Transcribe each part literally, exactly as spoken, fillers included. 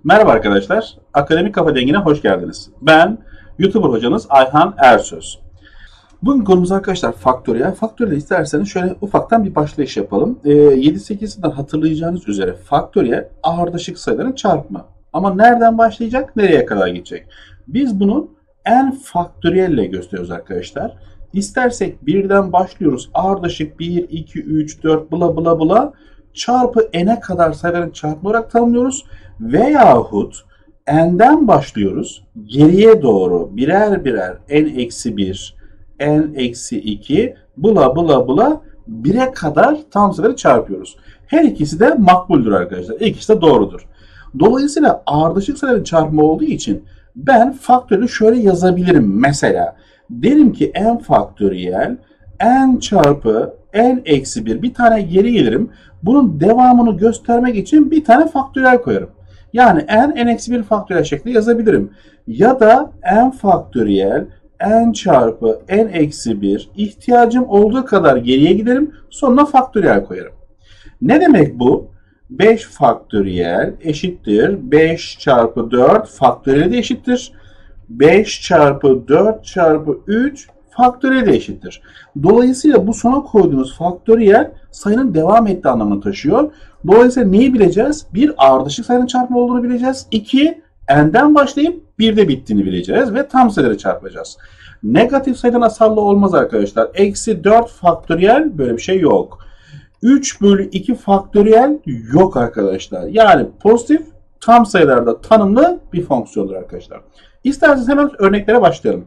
Merhaba arkadaşlar, Akademik Kafa Dengi'ne hoş geldiniz. Ben YouTuber hocanız Ayhan Ersöz. Bugün konumuz arkadaşlar faktöriyel. Faktöriyel isterseniz şöyle ufaktan bir başlayış yapalım. E, yedi sekizinden hatırlayacağınız üzere faktöriyel ardışık sayıların çarpımı. Ama nereden başlayacak, nereye kadar gidecek? Biz bunu n faktöriyel ile gösteriyoruz arkadaşlar. İstersek birden başlıyoruz. Ardışık bir, iki, üç, dört bla bla bla çarpı n'e kadar sayıların çarpımı olarak tanımlıyoruz. Veyahut n'den başlıyoruz. Geriye doğru birer birer n eksi bir, n eksi iki bla bla bla bire kadar tam sayıları çarpıyoruz. Her ikisi de makbuldür arkadaşlar. İkisi de doğrudur. Dolayısıyla ardışık sayıların çarpımı olduğu için ben faktörü şöyle yazabilirim. Mesela derim ki n faktöriyel n çarpı n eksi bir, bir tane geri gelirim. Bunun devamını göstermek için bir tane faktöriyel koyarım. Yani n, n eksi bir faktöriyel şeklinde yazabilirim. Ya da n faktöriyel n çarpı n eksi bir ihtiyacım olduğu kadar geriye giderim. Sonuna faktöriyel koyarım. Ne demek bu? beş faktöriyel eşittir. beş çarpı dört faktöriyel de eşittir. beş çarpı dört çarpı üç faktöriyel de eşittir. Dolayısıyla bu sona koyduğunuz faktöriyel sayının devam ettiği anlamını taşıyor. Dolayısıyla neyi bileceğiz? Bir, ardışık sayının çarpımı olduğunu bileceğiz. İki, n'den başlayıp birde bittiğini bileceğiz ve tam sayıları çarpacağız. Negatif sayıdan asallı olmaz arkadaşlar. Eksi dört faktöriyel böyle bir şey yok. üç bölü iki faktöriyel yok arkadaşlar. Yani pozitif tam sayılarda tanımlı bir fonksiyondur arkadaşlar. İsterseniz hemen örneklere başlayalım.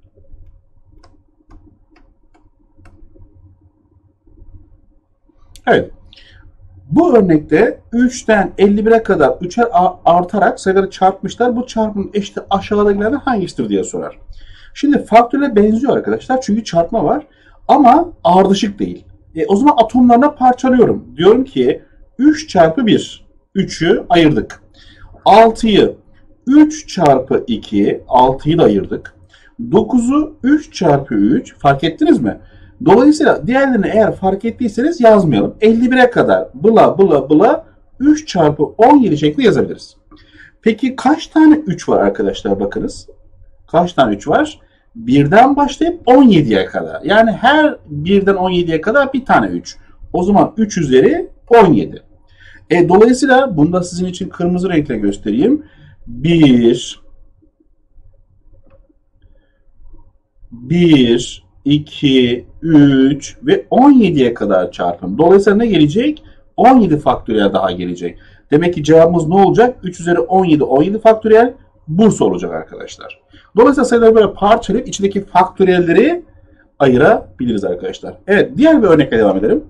Evet. Bu örnekte üçten elli bire kadar üçer artarak sayıları çarpmışlar. Bu çarpımın eşiti aşağıdakilerden hangisidir diye sorar. Şimdi faktörle benziyor arkadaşlar. Çünkü çarpma var. Ama ardışık değil. E, o zaman atomlarına parçalıyorum. Diyorum ki üç çarpı bir. üçü ayırdık. altıyı üç çarpı iki. altıyı da ayırdık. dokuzu üç çarpı üç. Fark ettiniz mi? Dolayısıyla diğerlerini eğer fark ettiyseniz yazmayalım. elli bire kadar bla bla bla üç çarpı on yedi şeklinde yazabiliriz. Peki kaç tane üç var arkadaşlar bakınız. Kaç tane üç var? birden başlayıp on yediye kadar. Yani her birden on yediye kadar bir tane üç. O zaman üç üzeri on yedi. E, dolayısıyla bunu da sizin için kırmızı renkle göstereyim. bir bir iki, üç ve on yediye kadar çarpım. Dolayısıyla ne gelecek? on yedi faktöriyel daha gelecek. Demek ki cevabımız ne olacak? üç üzeri on yedi, on yedi faktöriyel Bursa olacak arkadaşlar. Dolayısıyla sayıları böyle parçalayıp içindeki faktöriyelleri ayırabiliriz arkadaşlar. Evet, diğer bir örnekle devam edelim.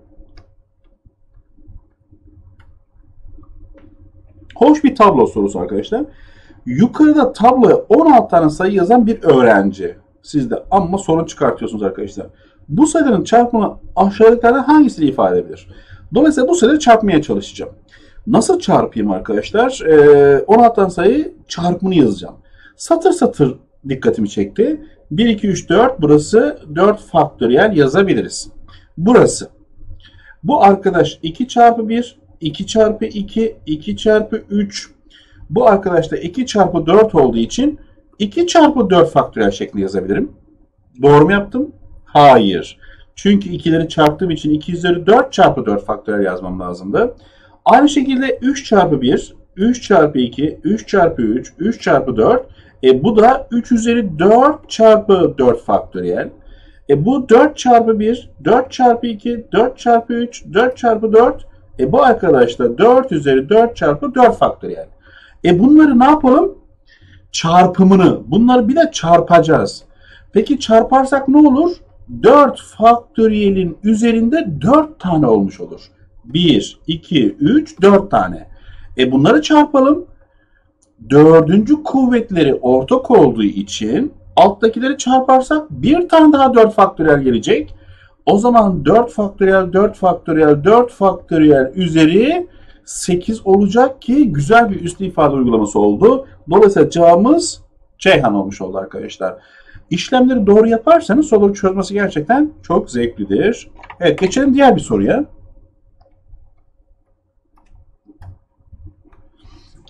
Hoş bir tablo sorusu arkadaşlar. Yukarıda tabloya on altı tane sayı yazan bir öğrenci. Siz de amma sorun çıkartıyorsunuz arkadaşlar. Bu sayıların çarpımı aşağıdakilerden hangisini ifade edebilir? Dolayısıyla bu sayıları çarpmaya çalışacağım. Nasıl çarpayım arkadaşlar? Ee, on altı tane sayı çarpımını yazacağım. Satır satır dikkatimi çekti. bir, iki, üç, dört burası dört faktöriyel yazabiliriz. Burası. Bu arkadaş iki çarpı bir, iki çarpı iki, iki çarpı üç. Bu arkadaş da iki çarpı dört olduğu için iki çarpı dört faktöriyel şeklinde yazabilirim. Doğru mu yaptım? Hayır. Çünkü ikileri çarptığım için iki üzeri dört çarpı dört faktöriyel yazmam lazımdı. Aynı şekilde üç çarpı bir, üç çarpı iki, üç çarpı üç, üç çarpı dört. E bu da üç üzeri dört çarpı dört faktöriyel. E bu dört çarpı bir, dört çarpı iki, dört çarpı üç, dört çarpı dört. E bu arkadaş da dört üzeri dört çarpı dört faktöriyel. E bunları ne yapalım? Çarpımını. Bunları bir de çarpacağız. Peki çarparsak ne olur? dört faktöriyelin üzerinde dört tane olmuş olur. bir, iki, üç, dört tane. E bunları çarpalım. Dördüncü kuvvetleri ortak olduğu için alttakileri çarparsak bir tane daha dört faktöriyel gelecek. O zaman dört faktöriyel, dört faktöriyel, dört faktöriyel üzeri sekiz olacak ki güzel bir üslü ifade uygulaması oldu. Dolayısıyla cevabımız Ceyhan olmuş oldu arkadaşlar. İşlemleri doğru yaparsanız soruları çözmesi gerçekten çok zevklidir. Evet, geçelim diğer bir soruya.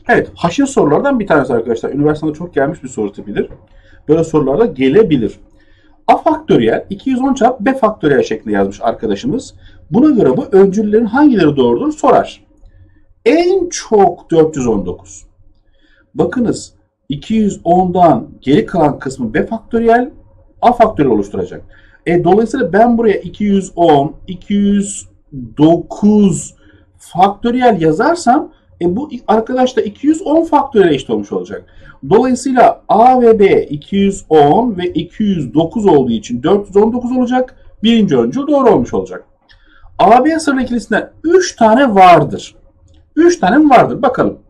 Evet, haşır sorulardan bir tanesi arkadaşlar. Üniversitede çok gelmiş bir soru tipidir. Böyle sorularda gelebilir. A faktöriyel iki yüz on çarpı B faktöriyel şeklinde yazmış arkadaşımız. Buna göre bu öncüllerin hangileri doğrudur sorar. En çok dört yüz on dokuz. Bakınız iki yüz ondan geri kalan kısmı B faktöriyel, A faktöriyel oluşturacak. E, dolayısıyla ben buraya iki yüz on, iki yüz dokuz faktöriyel yazarsam e, bu arkadaş da iki yüz on faktöriyel eşit olmuş olacak. Dolayısıyla A ve B iki yüz on ve iki yüz dokuz olduğu için dört yüz on dokuz olacak. Birinci öncül doğru olmuş olacak. A B sırrı ikilisinden üç tane vardır. üç tane mi vardır? Bakalım.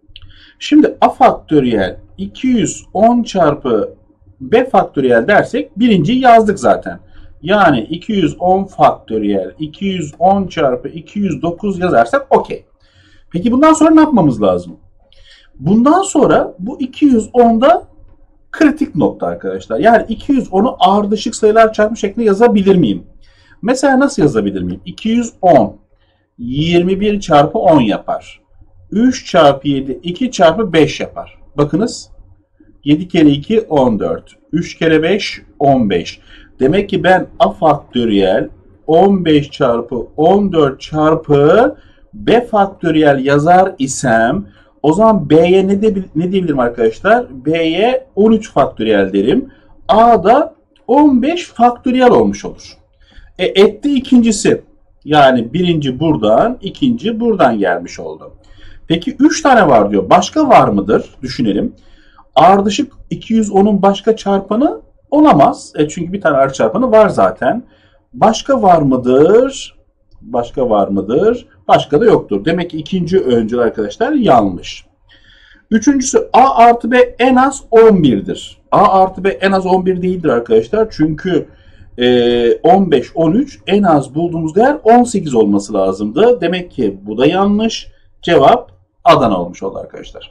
Şimdi A faktöriyel iki yüz on çarpı B faktöriyel dersek birinciyi yazdık zaten. Yani iki yüz on faktöriyel iki yüz on çarpı iki yüz dokuz yazarsak okey. Peki bundan sonra ne yapmamız lazım? Bundan sonra bu iki yüz onda kritik nokta arkadaşlar. Yani iki yüz onu ardışık sayılar çarpımı şeklinde yazabilir miyim? Mesela nasıl yazabilir miyim? iki yüz on yirmi bir çarpı on yapar. üç çarpı yedi iki çarpı beş yapar. Bakınız yedi kere iki on dört. üç kere beş on beş. Demek ki ben A faktöriyel on beş çarpı on dört çarpı B faktöriyel yazar isem o zaman B'ye ne, de, ne diyebilirim arkadaşlar? B'ye on üç faktöriyel derim. A'da on beş faktöriyel olmuş olur. E etti ikincisi. Yani birinci buradan, ikinci buradan gelmiş oldu. Peki üç tane var diyor. Başka var mıdır? Düşünelim. Ardışık iki yüz onun başka çarpanı olamaz. E çünkü bir tane ardışık çarpanı var zaten. Başka var mıdır? Başka var mıdır? Başka da yoktur. Demek ki ikinci öncül arkadaşlar yanlış. Üçüncüsü A artı B en az on bir'dir. A artı B en az on bir değildir arkadaşlar. Çünkü e, on beş, on üç en az bulduğumuz değer on sekiz olması lazımdı. Demek ki bu da yanlış. Cevap Adana olmuş oldu arkadaşlar.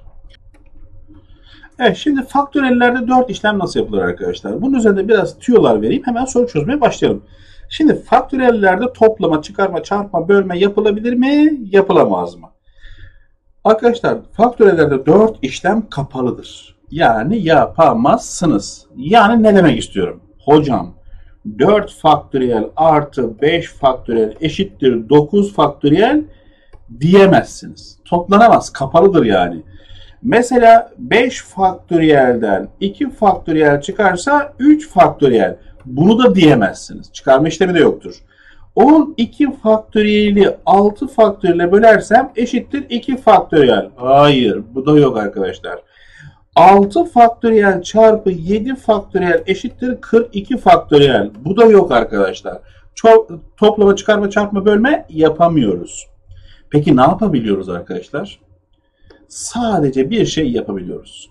Evet, şimdi faktöriyellerde dört işlem nasıl yapılır arkadaşlar? Bunun üzerinde biraz tüyolar vereyim. Hemen soru çözmeye başlayalım. Şimdi faktöriyellerde toplama, çıkarma, çarpma, bölme yapılabilir mi? Yapılamaz mı? Arkadaşlar faktöriyellerde dört işlem kapalıdır. Yani yapamazsınız. Yani ne demek istiyorum? Hocam dört faktöriyel artı beş faktöriyel eşittir dokuz faktöriyel diyemezsiniz. Toplanamaz. Kapalıdır yani. Mesela beş faktöriyelden iki faktöriyel çıkarsa üç faktöriyel. Bunu da diyemezsiniz. Çıkarma işlemi de yoktur. on iki faktöriyeli altı faktöriyele bölersem eşittir iki faktöriyel. Hayır, bu da yok arkadaşlar. altı faktöriyel çarpı yedi faktöriyel eşittir kırk iki faktöriyel. Bu da yok arkadaşlar. Çok, toplama, çıkarma, çarpma, bölme yapamıyoruz. Peki ne yapabiliyoruz arkadaşlar? Sadece bir şey yapabiliyoruz.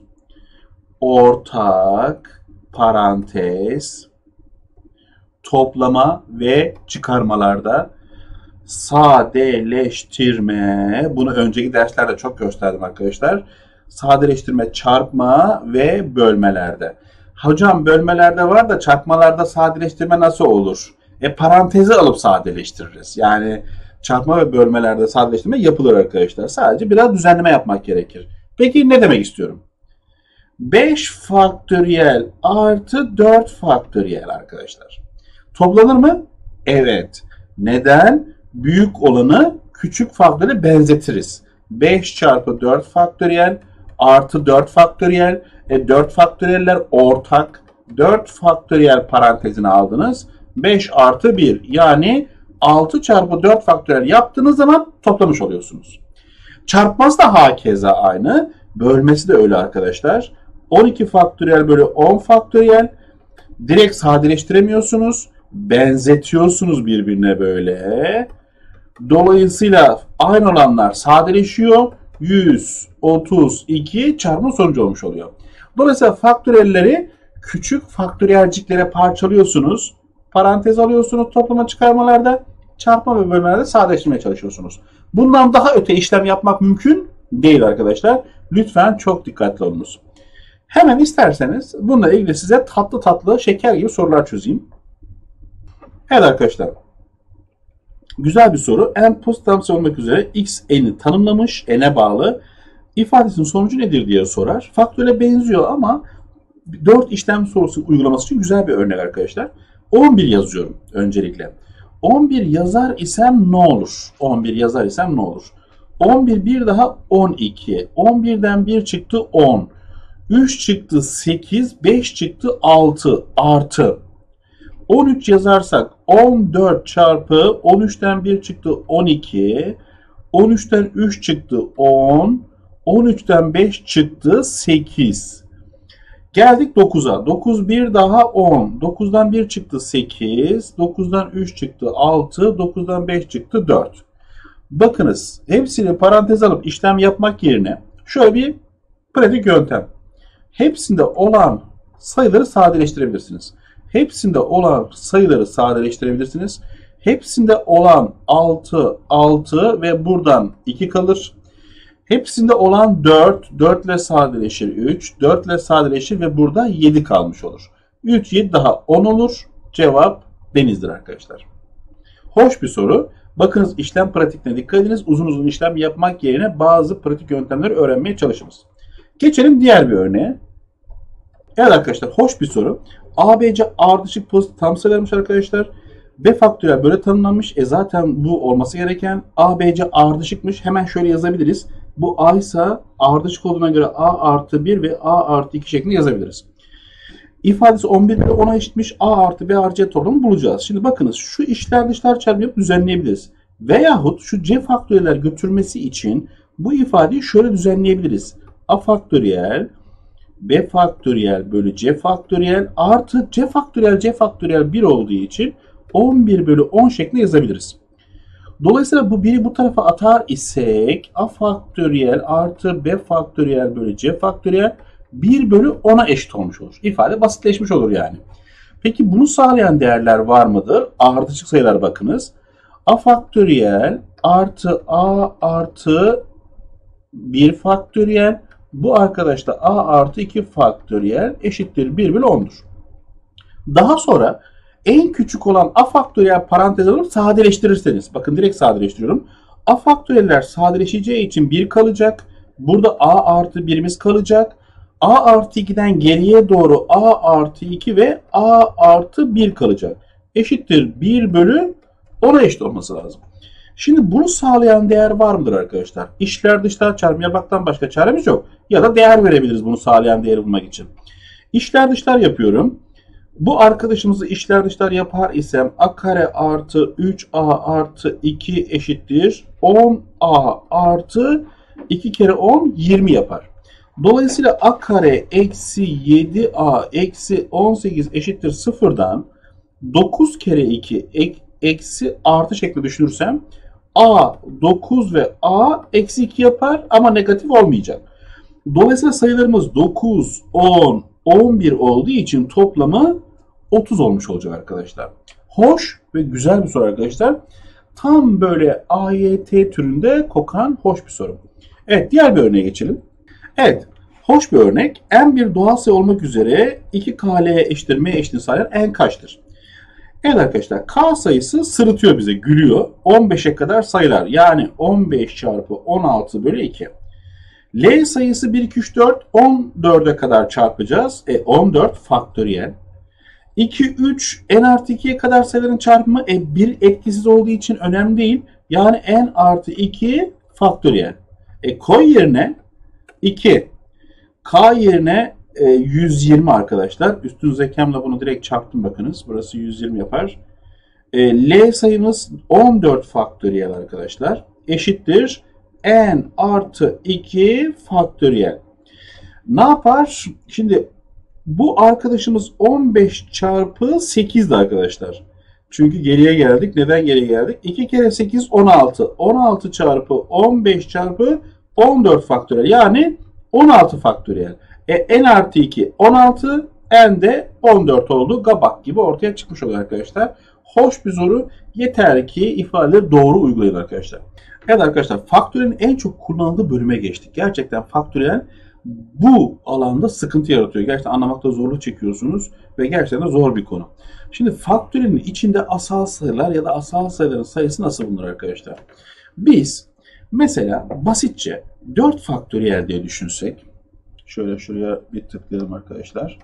Ortak parantez toplama ve çıkarmalarda sadeleştirme, bunu önceki derslerde çok gösterdim arkadaşlar. Sadeleştirme, çarpma ve bölmelerde. Hocam bölmelerde var da çarpmalarda sadeleştirme nasıl olur? E parantezi alıp sadeleştiririz. Yani çarpma ve bölmelerde sadeleştirme yapılır arkadaşlar. Sadece biraz düzenleme yapmak gerekir. Peki ne demek istiyorum? beş faktöriyel artı dört faktöriyel arkadaşlar. Toplanır mı? Evet. Neden? Büyük olanı küçük faktöre benzetiriz. beş çarpı dört faktöriyel artı dört faktöriyel. E, dört faktöriyeller ortak. dört faktöriyel parantezine aldınız. beş artı bir yani altı çarpı dört faktöriyel yaptığınız zaman toplamış oluyorsunuz. Çarpması da hakeza aynı. Bölmesi de öyle arkadaşlar. on iki faktöriyel bölü on faktöriyel. Direkt sadeleştiremiyorsunuz. Benzetiyorsunuz birbirine böyle. Dolayısıyla aynı olanlar sadeleşiyor. yüz otuz iki çarpma sonucu olmuş oluyor. Dolayısıyla faktöriyelleri küçük faktöriyelciklere parçalıyorsunuz. Parantez alıyorsunuz toplama çıkarmalarda. Çarpma ve bölmelerde sadeleştirmeye çalışıyorsunuz. Bundan daha öte işlem yapmak mümkün değil arkadaşlar. Lütfen çok dikkatli olunuz. Hemen isterseniz bununla ilgili size tatlı tatlı şeker gibi sorular çözeyim. Evet arkadaşlar. Güzel bir soru. En pozitif olmak üzere x n'i tanımlamış. N'e bağlı. ifadesinin sonucu nedir diye sorar. Faktöre benziyor ama dört işlem sorusu uygulaması için güzel bir örnek arkadaşlar. on bir yazıyorum öncelikle. on bir yazar isem ne olur? on bir yazar isem ne olur? on bir bir daha on iki. on birden bir çıktı on. üç çıktı sekiz. beş çıktı altı artı. on üç yazarsak on dört çarpı on üçten bir çıktı on iki. on üçten üç çıktı on. on üçten beş çıktı sekiz. Geldik dokuza. dokuz bir daha on. dokuzdan bir çıktı sekiz. dokuzdan üç çıktı altı. dokuzdan beş çıktı dört. Bakınız hepsini parantez alıp işlem yapmak yerine şöyle bir pratik yöntem. Hepsinde olan sayıları sadeleştirebilirsiniz. Hepsinde olan sayıları sadeleştirebilirsiniz. Hepsinde olan altı, altı ve buradan iki kalır. Hepsinde olan dört, dört ile sadeleşir üç, dört ile sadeleşir ve burada yedi kalmış olur. üç, yedi daha on olur. Cevap denizdir arkadaşlar. Hoş bir soru. Bakınız işlem pratiklerine dikkat ediniz. Uzun uzun işlem yapmak yerine bazı pratik yöntemleri öğrenmeye çalışınız. Geçelim diğer bir örneğe. Evet arkadaşlar hoş bir soru. A B C ardışık pozitif tam sayılarmış arkadaşlar. B faktöriyel böyle tanımlanmış. E zaten bu olması gereken A B C ardışıkmış. Hemen şöyle yazabiliriz. Bu A ise ardışık olduğuna göre A artı bir ve A artı iki şeklinde yazabiliriz. İfadesi on bir bölü ona eşitmiş. A artı B artı C toplamını bulacağız. Şimdi bakınız şu içler dışlar çarpımı yapıp düzenleyebiliriz. Veyahut şu C faktöriyeller götürmesi için bu ifadeyi şöyle düzenleyebiliriz. A faktöriyel B faktöriyel bölü C faktöriyel artı C faktöriyel C faktöriyel bir olduğu için on bir bölü on şeklinde yazabiliriz. Dolayısıyla bu biri bu tarafa atar isek A faktöriyel artı B faktöriyel bölü C faktöriyel bir bölü ona eşit olmuş olur. İfade basitleşmiş olur yani. Peki bunu sağlayan değerler var mıdır? Ardışık sayılar bakınız. A faktöriyel artı A artı bir faktöriyel. Bu arkadaş da A artı iki faktöriyel eşittir bir bölü on'dur. Daha sonra en küçük olan A faktöriyel parantez alıp sadeleştirirseniz. Bakın direkt sadeleştiriyorum. A faktöriyeller sadeleşeceği için bir kalacak. Burada A artı birimiz kalacak. A artı iki'den geriye doğru A artı iki ve A artı bir kalacak. Eşittir bir bölü ona eşit olması lazım. Şimdi bunu sağlayan değer var mıdır arkadaşlar? İçler dışlar çarpımı yapmaktan başka çaremiz yok. Ya da değer verebiliriz bunu sağlayan değeri bulmak için. İçler dışlar yapıyorum. Bu arkadaşımızı içler dışlar yapar isem A kare artı üç A artı iki eşittir on A artı iki kere on yirmi yapar. Dolayısıyla A kare eksi yedi A eksi on sekiz eşittir sıfırdan dokuz kere iki eksi artı şeklinde düşünürsem A dokuz ve A eksi iki yapar ama negatif olmayacak. Dolayısıyla sayılarımız dokuz, on, on bir olduğu için toplamı otuz olmuş olacak arkadaşlar. Hoş ve güzel bir soru arkadaşlar. Tam böyle A Y T türünde kokan hoş bir soru. Evet diğer bir örneğe geçelim. Evet hoş bir örnek. N bir doğal sayı olmak üzere iki K L'ye eşittir M eşitliğini sağlayan N kaçtır? Evet arkadaşlar K sayısı sırıtıyor bize gülüyor. on beşe kadar sayılar yani on beş çarpı on altı bölü iki. L sayısı bir, iki, üç, dört, on dörde kadar çarpacağız. E on dört faktöriyel. iki, üç, n artı iki'ye kadar sayıların çarpımı e, bir etkisiz olduğu için önemli değil. Yani n artı iki faktöriyel. E koy yerine iki. K yerine e, yüz yirmi arkadaşlar. Üstün zekamla bunu direkt çarptım bakınız. Burası yüz yirmi yapar. E, L sayımız on dört faktöriyel arkadaşlar. Eşittir n artı iki faktöriyel. Ne yapar? Şimdi bu arkadaşımız on beş çarpı sekiz'di arkadaşlar. Çünkü geriye geldik. Neden geriye geldik? iki kere sekiz on altı. on altı çarpı on beş çarpı on dört faktöriyel. Yani on altı faktöriyel. E, n artı iki on altı, n de on dört oldu. Gabak gibi ortaya çıkmış oluyor arkadaşlar. Hoş bir soru. Yeter ki ifadeleri doğru uygulayın arkadaşlar. Evet arkadaşlar faktöriyelin en çok kullanıldığı bölüme geçtik. Gerçekten faktöriyel bu alanda sıkıntı yaratıyor. Gerçekten anlamakta zorluk çekiyorsunuz ve gerçekten de zor bir konu. Şimdi faktöriyelin içinde asal sayılar ya da asal sayıların sayısı nasıl bulunur arkadaşlar? Biz Mesela basitçe dört faktöriyel diye düşünsek. Şöyle şuraya bir tıklayalım arkadaşlar.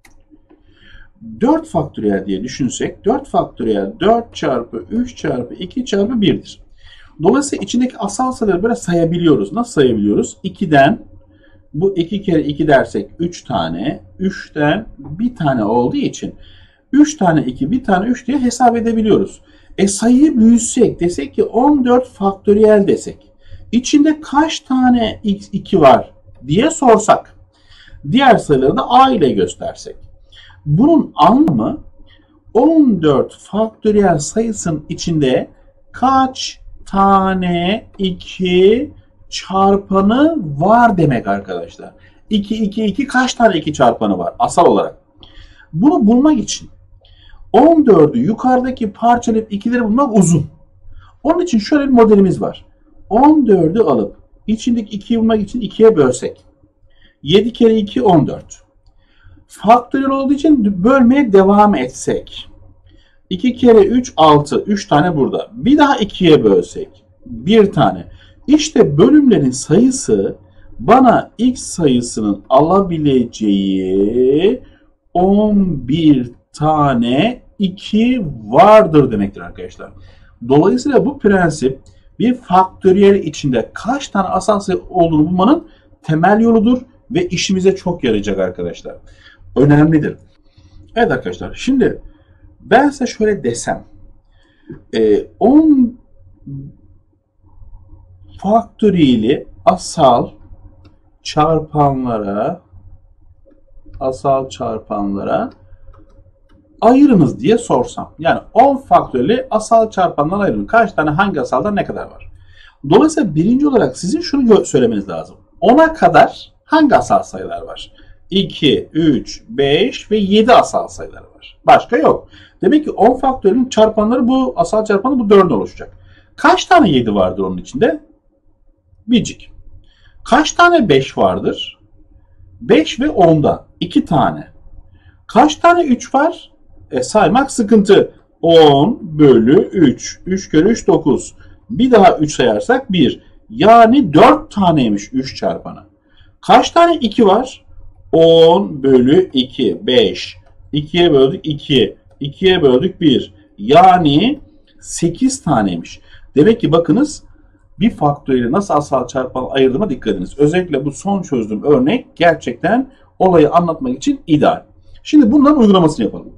dört faktöriyel diye düşünsek, dört faktöriyel dört çarpı üç çarpı iki çarpı bir'dir. Dolayısıyla içindeki asal sayıları böyle sayabiliyoruz. Nasıl sayabiliyoruz? iki'den bu iki kere iki dersek üç tane, üç'ten bir tane olduğu için üç tane iki, bir tane üç diye hesap edebiliyoruz. E sayıyı büyütsek, desek ki on dört faktöriyel desek, içinde kaç tane x iki var diye sorsak, diğer sayıları da a ile göstersek, bunun anlamı on dört faktöriyel sayısının içinde kaç tane iki çarpanı var demek arkadaşlar. iki, iki, iki kaç tane iki çarpanı var asal olarak? Bunu bulmak için on dörd'ü yukarıdaki parçalayıp ikileri bulmak uzun. Onun için şöyle bir modelimiz var. on dörd'ü alıp içindeki ikiyi bulmak için ikiye bölsek. yedi kere iki on dört. Faktöriyel olduğu için bölmeye devam etsek. iki kere üç altı. üç tane burada. Bir daha ikiye bölsek. bir tane. İşte bölümlerin sayısı bana x sayısının alabileceği on bir tane iki vardır demektir arkadaşlar. Dolayısıyla bu prensip bir faktöriyel içinde kaç tane asal sayı olduğunu bulmanın temel yoludur ve işimize çok yarayacak arkadaşlar. Önemlidir. Evet arkadaşlar, şimdi ben size şöyle desem, on faktöriyeli asal çarpanlara asal çarpanlara ayırınız diye sorsam. Yani on faktöriyeli asal çarpanlara ayırın. Kaç tane hangi asalda ne kadar var? Dolayısıyla birinci olarak sizin şunu söylemeniz lazım. on'a kadar hangi asal sayılar var? iki, üç, beş ve yedi asal sayıları var. Başka yok. Demek ki on faktöriyelin çarpanları bu asal çarpanı bu dört'ün oluşacak. Kaç tane yedi vardır onun içinde? Bircik. Kaç tane beş vardır? beş ve on'da iki tane. Kaç tane üç var? E, saymak sıkıntı. on bölü üç. üç kere üç dokuz. Bir daha üç sayarsak bir. Yani dört taneymiş üç çarpanı. Kaç tane iki var? on bölü iki. beş. ikiye böldük iki. ikiye böldük bir. Yani sekiz taneymiş. Demek ki bakınız, bir faktöriyeli nasıl asal çarpan ayırdığıma dikkat ediniz. Özellikle bu son çözdüğüm örnek gerçekten olayı anlatmak için ideal. Şimdi bunların uygulamasını yapalım.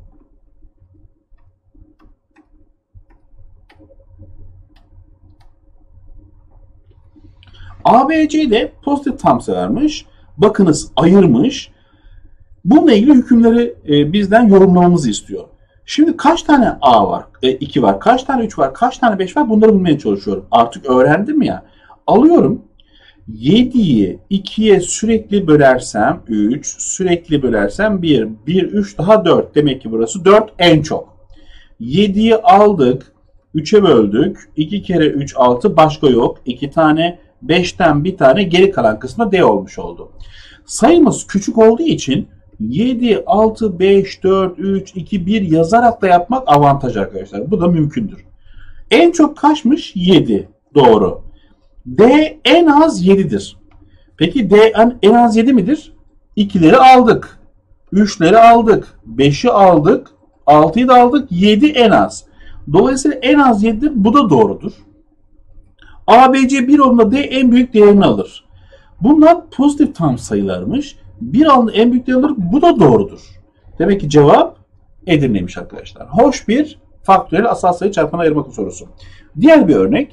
A B C'de pozitif tam sayı vermiş. Bakınız ayırmış. Bununla ilgili hükümleri e, bizden yorumlamamızı istiyor. Şimdi kaç tane A var? E, iki var. Kaç tane üç var? Kaç tane beş var? Bunları bulmaya çalışıyorum. Artık öğrendim ya. Alıyorum. yediyi ikiye sürekli bölersem üç, sürekli bölersem bir, bir, üç daha dört. Demek ki burası dört en çok. yediyi aldık, üçe böldük. iki kere üç altı, başka yok. iki tane, beşten bir tane, geri kalan kısmı D olmuş oldu. Sayımız küçük olduğu için yedi, altı, beş, dört, üç, iki, bir yazarak da yapmak avantaj arkadaşlar. Bu da mümkündür. En çok kaçmış? yedi. Doğru. D en az yedidir. Peki D en az yedi midir? ikileri aldık. üçleri aldık. beşi aldık. altıyı da aldık. yedi en az. Dolayısıyla en az yedidir. Bu da doğrudur. A B C bir olduğunda D en büyük değerini alır. Bunlar pozitif tam sayılarmış. bir alında en büyük değerini alır. Bu da doğrudur. Demek ki cevap Edirne'ymiş arkadaşlar. Hoş bir faktöriyel asal sayı çarpanı ayırmak sorusu. Diğer bir örnek.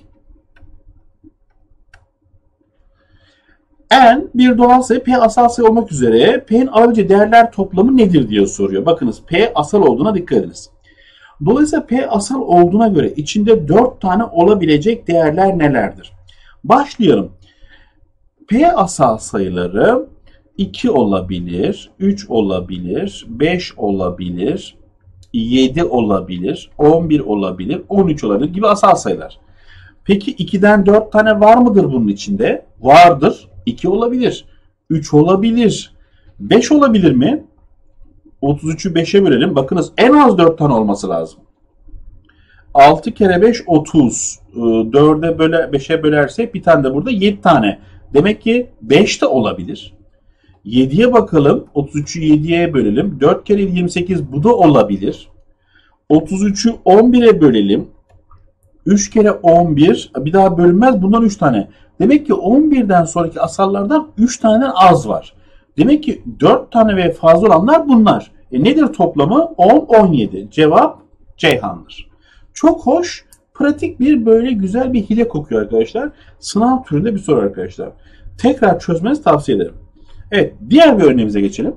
N bir doğal sayı, P asal sayı olmak üzere P'nin alabileceği değerler toplamı nedir diye soruyor. Bakınız, P asal olduğuna dikkat ediniz. Dolayısıyla P asal olduğuna göre içinde dört tane olabilecek değerler nelerdir? Başlayalım. P asal sayıları iki olabilir, üç olabilir, beş olabilir, yedi olabilir, on bir olabilir, on üç olabilir gibi asal sayılar. Peki iki'den dört tane var mıdır bunun içinde? Vardır. iki olabilir, üç olabilir, beş olabilir mi? otuz üç'ü beşe bölelim. Bakınız, en az dört tane olması lazım. altı kere beş otuz. dörde böle, beşe bölersek bir tane de burada yedi tane. Demek ki beş de olabilir. yediye bakalım. otuz üçü yediye bölelim. dört kere yedi yirmi sekiz, bu da olabilir. otuz üçü on bire bölelim. üç kere on bir, bir daha bölünmez, bundan üç tane. Demek ki on birden sonraki asallardan üç taneden az var. Demek ki dört tane ve fazla olanlar bunlar. E nedir toplamı? on, on yedi. Cevap Ceyhan'dır. Çok hoş, pratik bir böyle güzel bir hile kokuyor arkadaşlar. Sınav türünde bir soru arkadaşlar. Tekrar çözmenizi tavsiye ederim. Evet, diğer bir örneğimize geçelim.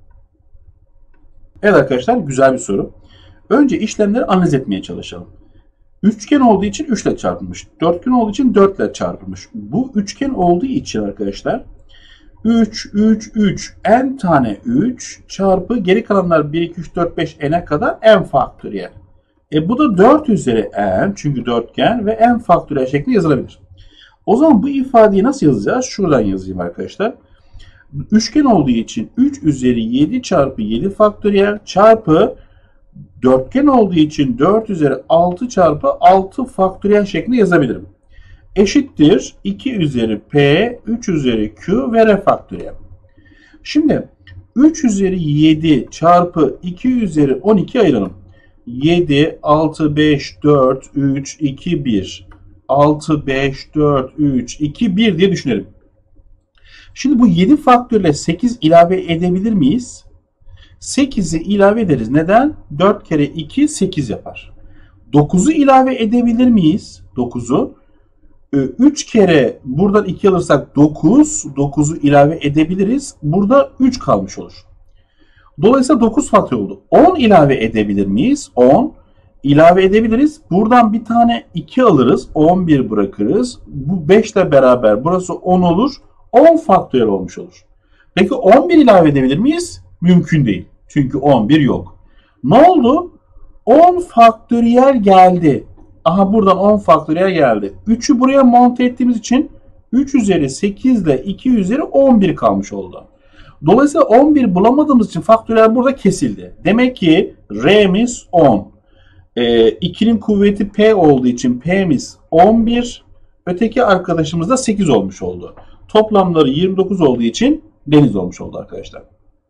Evet arkadaşlar, güzel bir soru. Önce işlemleri analiz etmeye çalışalım. Üçgen olduğu için üç ile çarpılmış. Dörtgen olduğu için dört ile çarpılmış. Bu üçgen olduğu için arkadaşlar üç, üç, üç, n tane üç çarpı geri kalanlar bir, iki, üç, dört, beş, n'e kadar n faktöriyel. E bu da dört üzeri n, çünkü dörtgen ve n faktöriyel şeklinde yazılabilir. O zaman bu ifadeyi nasıl yazacağız? Şuradan yazayım arkadaşlar. Üçgen olduğu için üç üzeri yedi çarpı yedi faktöriyel çarpı dörtgen olduğu için dört üzeri altı çarpı altı faktöriyel şeklinde yazabilirim. Eşittir iki üzeri p, üç üzeri q ve r faktöriyel. Şimdi üç üzeri yedi çarpı iki üzeri on iki ayıralım. yedi, altı, beş, dört, üç, iki, bir. altı, beş, dört, üç, iki, bir diye düşünelim. Şimdi bu yedi faktörle sekiz ilave edebilir miyiz? sekizi ilave ederiz. Neden? dört kere iki, sekiz yapar. dokuzu ilave edebilir miyiz? dokuzu. üç kere buradan iki alırsak dokuz. dokuzu ilave edebiliriz. Burada üç kalmış olur. Dolayısıyla dokuz faktör oldu. on ilave edebilir miyiz? on ilave edebiliriz. Buradan bir tane iki alırız. on bir bırakırız. Bu beş ile beraber burası on olur. on faktöriyel olmuş olur. Peki on bir ilave edebilir miyiz? Mümkün değil. Çünkü on bir yok. Ne oldu? on faktöriyel geldi. Aha, buradan on faktöriyel geldi. üçü buraya monte ettiğimiz için üç üzeri sekiz ile iki üzeri on bir kalmış oldu. Dolayısıyla on bir bulamadığımız için faktöriyel burada kesildi. Demek ki R'miz on. E, ikinin kuvveti P olduğu için P'miz on bir. Öteki arkadaşımız da sekiz olmuş oldu. Toplamları yirmi dokuz olduğu için deniz olmuş oldu arkadaşlar.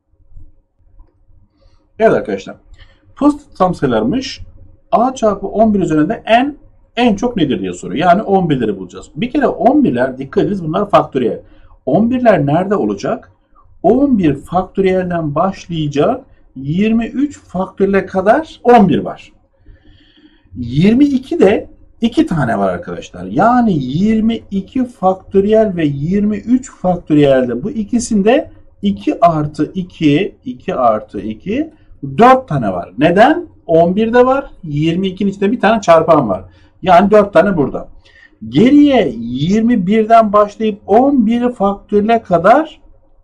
Evet arkadaşlar. Pozitif tam sayılarmış. A çarpı on bir üzerinde n en çok nedir diye soruyor. Yani on birleri bulacağız. Bir kere on birler, dikkat ediniz, bunlar faktöriyel. on birler nerede olacak? on bir faktöriyelden başlayacak. yirmi üç faktöriyele kadar on bir var. yirmi iki de iki tane var arkadaşlar. Yani yirmi iki faktöriyel ve yirmi üç faktöriyelde bu ikisinde iki artı iki, iki artı iki, dört tane var. Neden? on birde var. yirmi ikinin içinde bir tane çarpan var. Yani dört tane burada. Geriye yirmi birden başlayıp on bir faktöriyele kadar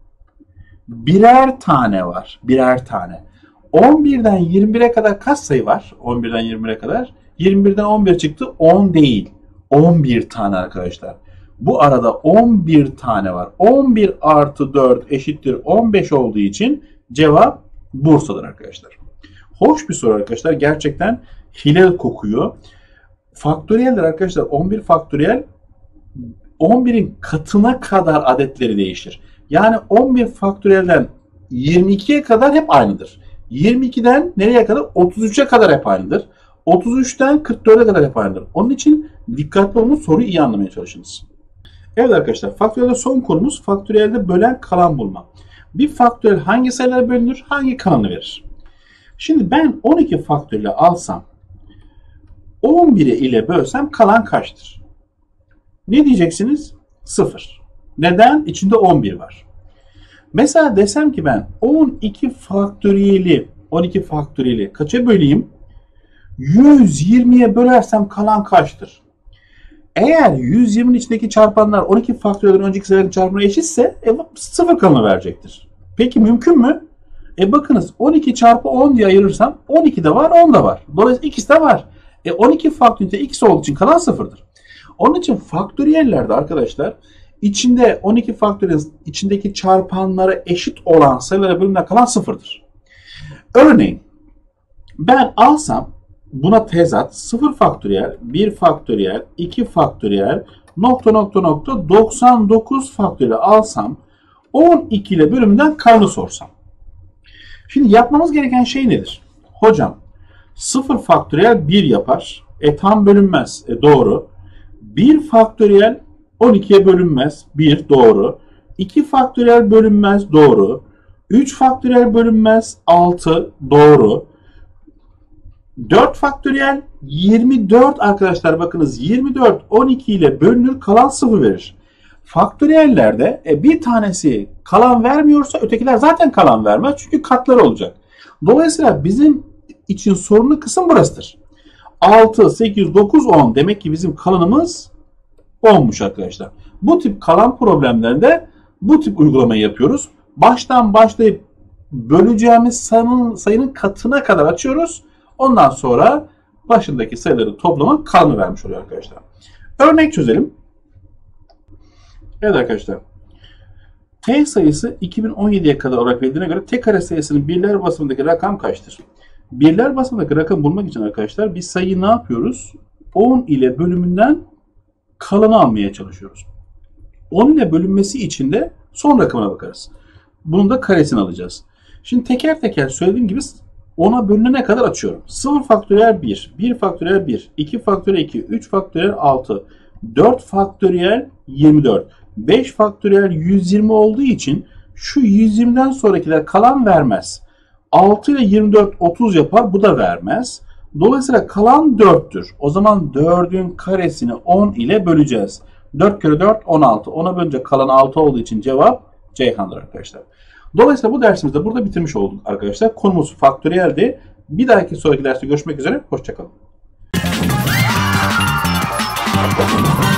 birer tane var. Birer tane. on birden yirmi bire kadar kaç sayı var? on birden yirmi bire kadar. yirmi birden on bir çıktı. on değil. on bir tane arkadaşlar. Bu arada on bir tane var. on bir artı dört eşittir on beş olduğu için cevap Bursa'dır arkadaşlar. Hoş bir soru arkadaşlar. Gerçekten hile kokuyor. Faktöriyeller arkadaşlar, on bir faktöriyel on birin katına kadar adetleri değişir. Yani on bir faktöriyelden yirmi ikiye kadar hep aynıdır. yirmi ikiden nereye kadar? otuz üçe kadar hep aynıdır. otuz üçten kırk dörde kadar hep aynıdır. Onun için dikkatli olun, soruyu iyi anlamaya çalışınız. Evet arkadaşlar, faktöriyelde son konumuz faktöriyelde bölen kalan bulma. Bir faktöriyel hangi sayılara bölünür, hangi kalanı verir? Şimdi ben on iki faktöriyeli alsam, on bir ile bölsem kalan kaçtır? Ne diyeceksiniz? sıfır. Neden? İçinde on bir var. Mesela desem ki ben on iki faktöriyeli on iki faktöriyeli kaça böleyim? yüz yirmiye bölersem kalan kaçtır? Eğer yüz yirminin içindeki çarpanlar on iki faktöriyelden önceki sayıların çarpanına eşitse e, sıfır kalanı verecektir. Peki mümkün mü? E bakınız, on iki çarpı on diye ayırırsam on iki de var, on da var. Dolayısıyla ikisi de var. E on iki faktöriyelde ikisi olduğu için kalan sıfırdır. Onun için faktöriyellerde arkadaşlar içinde on iki faktöriyelin içindeki çarpanlara eşit olan sayılara bölümden kalan sıfırdır. Örneğin ben alsam buna tezat sıfır faktöriyel, bir faktöriyel, iki faktöriyel, nokta nokta nokta doksan dokuz faktöriyel alsam on iki ile bölümden kalanı sorsam. Şimdi yapmamız gereken şey nedir? Hocam sıfır faktöriyel bir yapar. E tam bölünmez. E doğru. bir faktöriyel on ikiye bölünmez. bir doğru. iki faktöriyel bölünmez. Doğru. üç faktöriyel bölünmez. altı doğru. dört faktöriyel yirmi dört arkadaşlar bakınız yirmi dört on iki ile bölünür kalan sıfır verir. Faktöriyellerde e, bir tanesi kalan vermiyorsa ötekiler zaten kalan vermez çünkü katları olacak. Dolayısıyla bizim için sorunlu kısım burasıdır. altı, sekiz, dokuz, on demek ki bizim kalanımız onmuş arkadaşlar. Bu tip kalan problemlerinde bu tip uygulamayı yapıyoruz. Baştan başlayıp böleceğimiz sayının, sayının katına kadar açıyoruz. Ondan sonra başındaki sayıları toplama kalanı vermiş oluyor arkadaşlar. Örnek çözelim. Evet arkadaşlar. T sayısı iki bin on yediye kadar olarak verildiğine göre T kare sayısının birler basamındaki rakam kaçtır? Birler basamındaki rakam bulmak için arkadaşlar bir sayıyı ne yapıyoruz? on ile bölümünden kalanı almaya çalışıyoruz. on ile bölünmesi için de son rakamına bakarız. Bunun da karesini alacağız. Şimdi teker teker söylediğim gibi ona bölünene kadar açıyorum. sıfır faktöriyel bir, bir faktöriyel bir, iki faktöriyel iki, üç faktöriyel altı, dört faktöriyel yirmi dört, beş faktöriyel yüz yirmi olduğu için şu yüz yirmiden sonrakiler kalan vermez. altı ile yirmi dört otuz yapar, bu da vermez. Dolayısıyla kalan dörttür. O zaman dördün karesini on ile böleceğiz. dört kere dört on altı. ona bölünce kalan altı olduğu için cevap Ceyhan'dır arkadaşlar. Dolayısıyla bu dersimizde burada bitirmiş olduk arkadaşlar. Konumuz faktöriyeldi. Bir dahaki sonraki derste görüşmek üzere. Hoşçakalın.